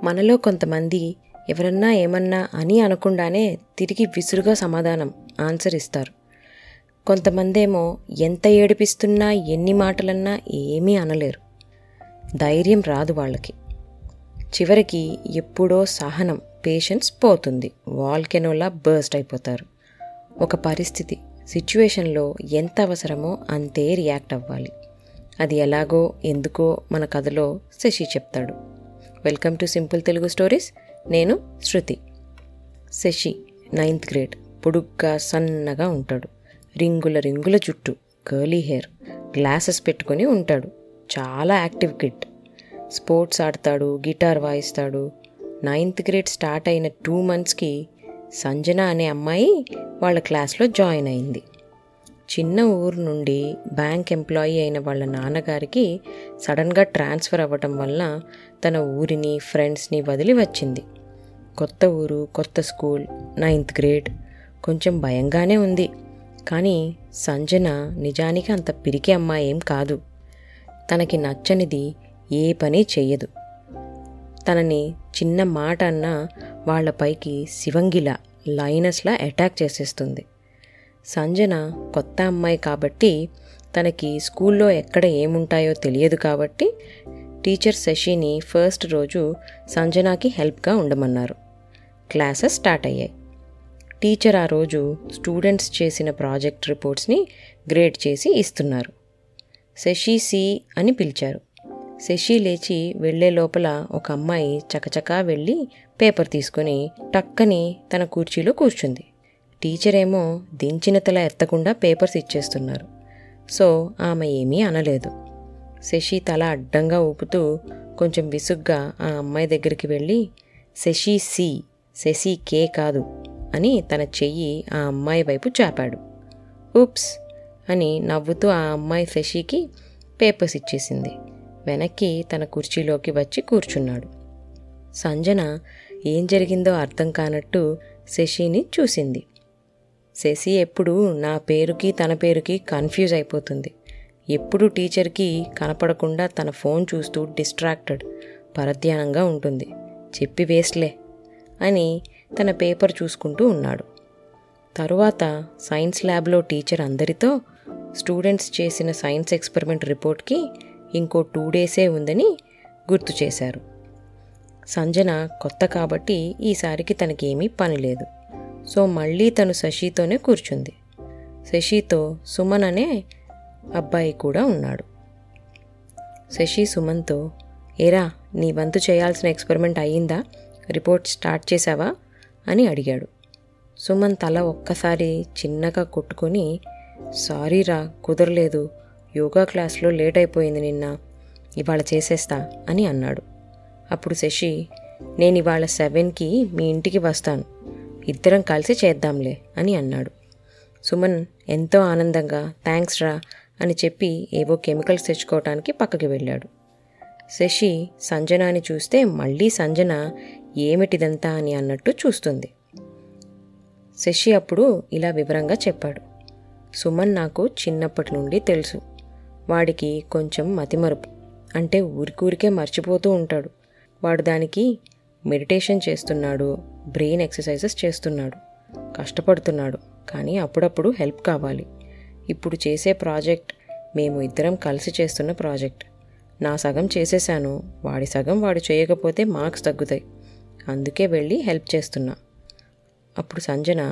మనలో కొంతమంది ఎవరన్నా ఏమన్నా అని అనకుండానే తిరిగి విసురుగా సమాధానం ఆన్సర్ ఇస్తారు. కొంతమందేమో ఎంత ఏడిపిస్తున్నా ఎన్ని మాటలన్నా ఏమీ అనలేరు. ధైర్యం రాదు వాళ్ళకి. చివరికి ఎప్పుడో సహనం, పేషెన్స్ పోతుంది. వాల్కెనోలా బర్స్ట్ అయిపోతారు. ఒక పరిస్థితి, సిచ్యువేషన్లో ఎంత అవసరమో అంతే రియాక్ట్ అవ్వాలి. అది ఎలాగో ఎందుకో మన కథలో శశి చెప్తాడు. Welcome to simple Telugu stories. నేను శృతి. Shashi 9th grade. పొడుగ్గా సన్నగా ఉంటాడు. రింగుల జుట్టు, కర్లీ హెయిర్, గ్లాసెస్ పెట్టుకొని ఉంటాడు. చాలా యాక్టివ్ కిడ్. స్పోర్ట్స్ ఆడతాడు, గిటార్ వాయిస్తాడు. 9th గ్రేడ్ స్టార్ట్ అయిన 2 monthsకి సంజన అనే అమ్మాయి వాళ్ళ క్లాస్లో జాయిన్ అయింది. చిన్న ఊరు నుండి బ్యాంక్ ఎంప్లాయీ అయిన వాళ్ళ నాన్నగారికి సడన్గా ట్రాన్స్ఫర్ అవ్వటం వల్ల తన ఊరిని, ఫ్రెండ్స్ని వదిలి వచ్చింది. కొత్త ఊరు, కొత్త స్కూల్, 9th గ్రేడ్. కొంచెం భయంగానే ఉంది. కానీ సంజన నిజానికి అంత పిరికి అమ్మాయి ఏం కాదు. తనకి నచ్చనిది ఏ పని చెయ్యదు. తనని చిన్న మాట అన్నా వాళ్లపైకి శివంగిలా, లైనస్లా అటాక్ చేసేస్తుంది. సంజన కొత్త అమ్మాయి కాబట్టి తనకి స్కూల్లో ఎక్కడ ఏముంటాయో తెలియదు కాబట్టి టీచర్ శశిని ఫస్ట్ రోజు సంజనకి హెల్ప్గా ఉండమన్నారు. క్లాసెస్ స్టార్ట్ అయ్యాయి. టీచర్ ఆ రోజు స్టూడెంట్స్ చేసిన ప్రాజెక్ట్ రిపోర్ట్స్ని గ్రేడ్ చేసి ఇస్తున్నారు. శశి సి అని పిలిచారు. శశి లేచి వెళ్లే లోపల ఒక అమ్మాయి చకచకా వెళ్ళి పేపర్ తీసుకుని టక్కని తన కుర్చీలో కూర్చుంది. టీచర్ ఏమో దించిన తల ఎత్తకుండా పేపర్స్ ఇచ్చేస్తున్నారు. సో ఆమె ఏమీ అనలేదు. శశి తల అడ్డంగా ఊపుతూ కొంచెం విసుగ్గా ఆ అమ్మాయి దగ్గరికి వెళ్ళి శశి సి, శశి కే కాదు అని తన చెయ్యి ఆ అమ్మాయి వైపు చాపాడు. ఉప్స్ అని నవ్వుతూ ఆ అమ్మాయి శశికి పేపర్స్ ఇచ్చేసింది. వెనక్కి తన కుర్చీలోకి వచ్చి కూర్చున్నాడు. సంజన ఏం జరిగిందో అర్థం కానట్టు శశిని చూసింది. శశి ఎప్పుడు నా పేరుకి తన పేరుకి కన్ఫ్యూజ్ అయిపోతుంది. ఎప్పుడు టీచర్కి కనపడకుండా తన ఫోన్ చూస్తూ డిస్ట్రాక్టెడ్, పరధ్యానంగా ఉంటుంది. చెప్పి వేస్ట్లే అని తన పేపర్ చూసుకుంటూ ఉన్నాడు. తరువాత సైన్స్ ల్యాబ్లో టీచర్ అందరితో స్టూడెంట్స్ చేసిన సైన్స్ ఎక్స్పెరిమెంట్ రిపోర్ట్కి ఇంకో 2 days ఉందని గుర్తు చేశారు. సంజన కొత్త కాబట్టి ఈసారికి తనకేమీ పని లేదు. సో మళ్ళీ తను శశితోనే కూర్చుంది. శశితో సుమన్ అనే అబ్బాయి కూడా ఉన్నాడు. శశి సుమన్తో, ఏరా నీ వంతు చేయాల్సిన ఎక్స్పెరిమెంట్ అయ్యిందా, రిపోర్ట్ స్టార్ట్ చేశావా అని అడిగాడు. సుమన్ తల ఒక్కసారి చిన్నగా కొట్టుకొని, సారీరా కుదరలేదు, యోగా క్లాస్లో లేట్ అయిపోయింది నిన్న, ఇవాళ చేసేస్తా అని అన్నాడు. అప్పుడు శశి, నేను ఇవాళ 7కి మీ ఇంటికి వస్తాను, ఇద్దరం కలిసి చేద్దాంలే అని అన్నాడు. సుమన్ ఎంతో ఆనందంగా థ్యాంక్స్ రా అని చెప్పి ఏవో కెమికల్స్ తెచ్చుకోవటానికి పక్కకి వెళ్ళాడు. శశి సంజనాని చూస్తే మళ్ళీ సంజన ఏమిటిదంతా అని అన్నట్టు చూస్తుంది. శశి అప్పుడు ఇలా వివరంగా చెప్పాడు. సుమన్ నాకు చిన్నప్పటి నుండి తెలుసు. వాడికి కొంచెం మతిమరుపు, అంటే ఊరికూరికే మర్చిపోతూ ఉంటాడు. వాడు దానికి మెడిటేషన్ చేస్తున్నాడు, బ్రెయిన్ ఎక్సర్సైజెస్ చేస్తున్నాడు, కష్టపడుతున్నాడు. కానీ అప్పుడప్పుడు హెల్ప్ కావాలి. ఇప్పుడు చేసే ప్రాజెక్ట్ మేము ఇద్దరం కలిసి చేస్తున్న ప్రాజెక్ట్. నా సగం చేసేశాను, వాడి సగం వాడు చేయకపోతే మార్క్స్ తగ్గుతాయి. అందుకే వెళ్ళి హెల్ప్ చేస్తున్నా. అప్పుడు సంజన,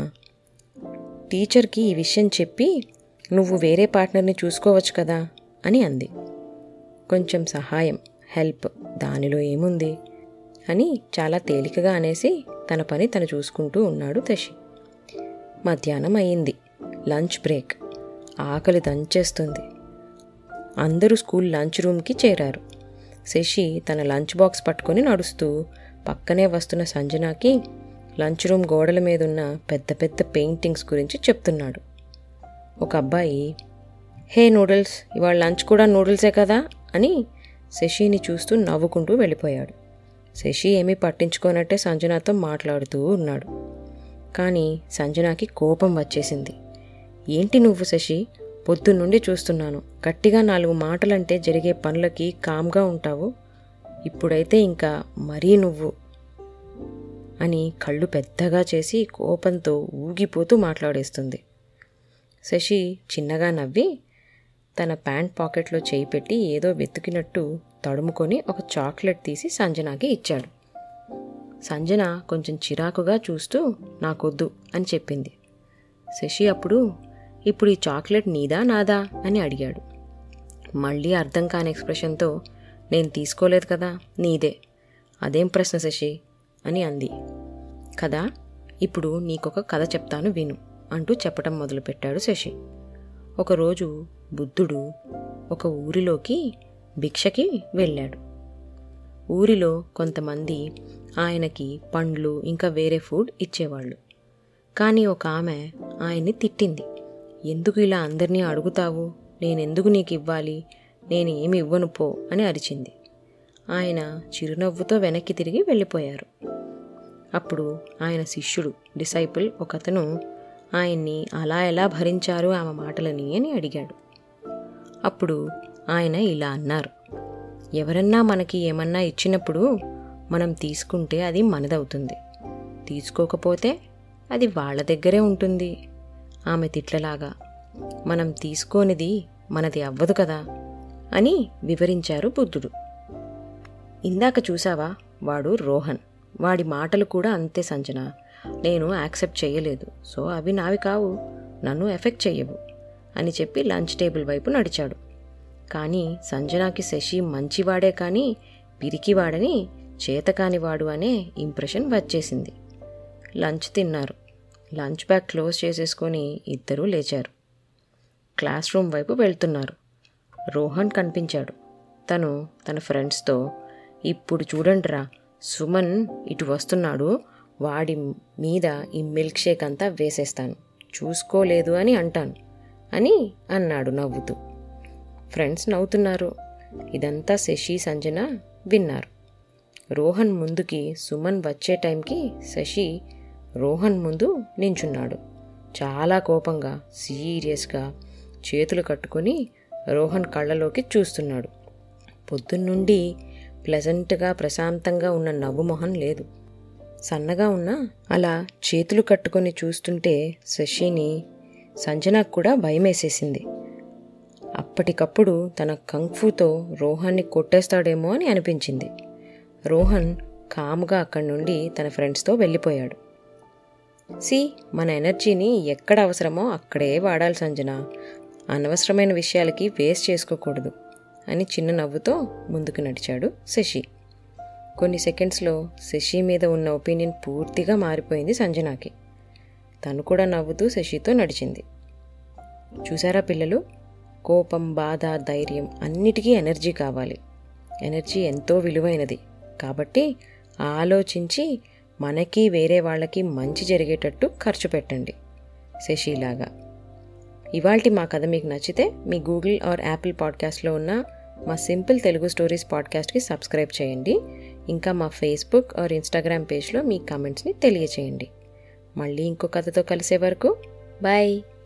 టీచర్కి ఈ విషయం చెప్పి నువ్వు వేరే పార్ట్నర్ని చూసుకోవచ్చు కదా అని అంది. కొంచెం సహాయం, హెల్ప్, దానిలో ఏముంది అని చాలా తేలికగా అనేసి తన పని తను చూసుకుంటూ ఉన్నాడు శశి. మధ్యాహ్నం అయ్యింది. Lunch break. ఆకలి దంచేస్తుంది. అందరూ స్కూల్ లంచ్ రూమ్కి చేరారు. శశి తన లంచ్ బాక్స్ పట్టుకొని నడుస్తూ పక్కనే వస్తున్న సంజనకి లంచ్ రూమ్ గోడల మీదున్న పెద్ద పెద్ద పెయింటింగ్స్ గురించి చెప్తున్నాడు. ఒక అబ్బాయి, హే నూడిల్స్, ఇవాళ లంచ్ కూడా నూడిల్సే కదా అని శశిని చూస్తూ నవ్వుకుంటూ వెళ్ళిపోయాడు. శశి ఏమీ పట్టించుకోనట్టే సంజనతో మాట్లాడుతూ ఉన్నాడు. కానీ సంజనకి కోపం వచ్చేసింది. ఏంటి నువ్వు శశి, పొద్దున్నుండి చూస్తున్నాను, గట్టిగా 4 మాటలంటే జరిగే పనులకి కామ్గా ఉంటావు. ఇప్పుడైతే ఇంకా మరీ నువ్వు అని కళ్ళు పెద్దగా చేసి కోపంతో ఊగిపోతూ మాట్లాడేస్తుంది. శశి చిన్నగా నవ్వి తన ప్యాంట్ పాకెట్లో చేయి పెట్టి ఏదో వెతికినట్టు తడుముకొని ఒక చాక్లెట్ తీసి సంజనాకి ఇచ్చాడు. సంజన కొంచెం చిరాకుగా చూస్తూ నాకొద్దు అని చెప్పింది. శశి ఇప్పుడు ఈ చాక్లెట్ నీదా నాదా అని అడిగాడు. మళ్ళీ అర్థం కాని ఎక్స్ప్రెషన్తో నేను తీసుకోలేదు కదా, నీదే. అదేం ప్రశ్న శశి అని అంది. కదా, ఇప్పుడు నీకొక కథ చెప్తాను విను అంటూ చెప్పటం మొదలుపెట్టాడు శశి. ఒకరోజు బుద్ధుడు ఒక ఊరిలోకి భిక్షకి వెళ్ళాడు. ఊరిలో కొంతమంది ఆయనకి పండ్లు ఇంకా వేరే ఫుడ్ ఇచ్చేవాళ్ళు. కానీ ఒక ఆమె ఆయన్ని తిట్టింది. ఎందుకు ఇలా అందరినీ అడుగుతావు, నేనెందుకు నీకు ఇవ్వాలి, నేను ఏమి ఇవ్వను పో అని అరిచింది. ఆయన చిరునవ్వుతో వెనక్కి తిరిగి వెళ్ళిపోయారు. అప్పుడు ఆయన శిష్యుడు డిసైపుల్ ఒకతను ఆయన్ని అలా ఎలా భరించారు ఆమె మాటలని అని అడిగాడు. అప్పుడు ఆయన ఇలా అన్నారు, ఎవరన్నా మనకి ఏమన్నా ఇచ్చినప్పుడు మనం తీసుకుంటే అది మనదవుతుంది, తీసుకోకపోతే అది వాళ్ళ దగ్గరే ఉంటుంది. ఆమె తిట్లలాగా మనం తీసుకోనిది మనది అవ్వదు కదా అని వివరించారు బుద్ధుడు. ఇందాక చూసావా, వాడు రోహన్, వాడి మాటలు కూడా అంతే సంజన. నేను యాక్సెప్ట్ చేయలేదు, సో అవి నావి కావు, నన్ను ఎఫెక్ట్ చెయ్యవు అని చెప్పి లంచ్ టేబుల్ వైపు నడిచాడు. కానీ సంజనాకి శశి మంచివాడే కానీ పిరికివాడని, చేతకానివాడు అనే ఇంప్రెషన్ వచ్చేసింది. లంచ్ తిన్నారు. లంచ్ బ్యాగ్ క్లోజ్ చేసేసుకొని ఇద్దరూ లేచారు. క్లాస్ రూమ్ వైపు వెళ్తున్నారు. రోహన్ కనిపించాడు. తను తన ఫ్రెండ్స్తో, ఇప్పుడు చూడండిరా, సుమన్ ఇటు వస్తున్నాడు, వాడి మీద ఈ మిల్క్ షేక్ అంతా వేసేస్తాను, చూసుకోలేదు అని అంటాను అని అన్నాడు నవ్వుతూ. ఫ్రెండ్స్ నవ్వుతున్నారు. ఇదంతా శశి సంజన విన్నారు. రోహన్ ముందుకి సుమన్ వచ్చే టైంకి శశి రోహన్ ముందు నించున్నాడు. చాలా కోపంగా సీరియస్గా చేతులు కట్టుకొని రోహన్ కళ్ళలోకి చూస్తున్నాడు. పొద్దున్నుండి ప్లెజెంట్గా ప్రశాంతంగా ఉన్న నవ్వు మొహం లేదు. సన్నగా ఉన్న అలా చేతులు కట్టుకొని చూస్తుంటే శశిని సంజనకు కూడా భయమేసేసింది. అప్పటికప్పుడు తన కంఫుతో రోహన్ని కొట్టేస్తాడేమో అని అనిపించింది. రోహన్ కామ్గా అక్కడి నుండి తన ఫ్రెండ్స్తో వెళ్ళిపోయాడు. మన ఎనర్జీని ఎక్కడ అవసరమో అక్కడే వాడాలి సంజన, అనవసరమైన విషయాలకి వేస్ట్ చేసుకోకూడదు అని చిన్న నవ్వుతో ముందుకు నడిచాడు శశి. కొన్ని సెకండ్స్లో శశి మీద ఉన్న ఒపీనియన్ పూర్తిగా మారిపోయింది సంజనాకి. తను కూడా నవ్వుతూ శశితో నడిచింది. చూసారా పిల్లలు, కోపం, బాధ, ధైర్యం అన్నిటికీ ఎనర్జీ కావాలి. ఎనర్జీ ఎంతో విలువైనది కాబట్టి ఆలోచించి మనకి వేరే వాళ్ళకి మంచి జరిగేటట్టు ఖర్చు పెట్టండి శశిలాగా. ఇవాల్టి మా కథ మీకు నచ్చితే మీ గూగుల్ ఆర్ యాపిల్ పాడ్కాస్ట్లో ఉన్న మా సింపుల్ తెలుగు స్టోరీస్ పాడ్కాస్ట్కి సబ్స్క్రైబ్ చేయండి. ఇంకా మా ఫేస్బుక్ ఆర్ ఇన్స్టాగ్రామ్ పేజ్లో మీ కామెంట్స్ని తెలియచేయండి. మళ్ళీ ఇంకో కథతో కలిసే వరకు బాయ్.